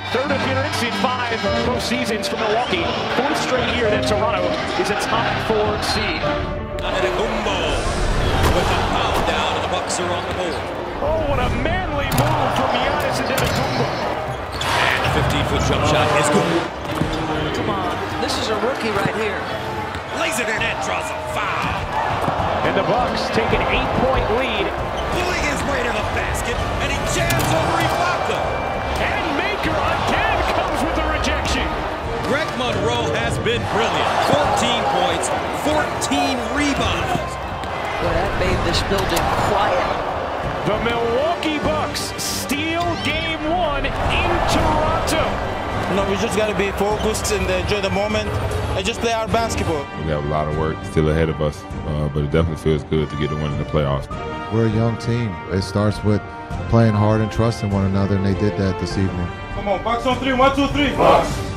Third appearance in 5 postseasons for Milwaukee. 4th straight year that Toronto is a top 4 seed. Antetokounmpo with a pound down, and the Bucks are on the board. Oh, what a manly move from Giannis Antetokounmpo. And the 15-foot jump shot is good. Come on, this is a rookie right here. Lays it in and draws a foul. And the Bucks take an 8-point lead. Pulling his way to the basket, and he jams over Ibaka. And Maker again comes with the rejection. Greg Monroe has been brilliant. 14 points, 14 rebounds. Well, that made this building quiet. The Milwaukee Bucks steal Game 1 in Toronto. No, we just got to be focused and enjoy the moment and just play our basketball. We have a lot of work still ahead of us, but it definitely feels good to get a win in the playoffs. We're a young team. It starts with playing hard and trusting one another, and they did that this evening. Come on, Bucks on 3, 1, 2, 3. Bucks.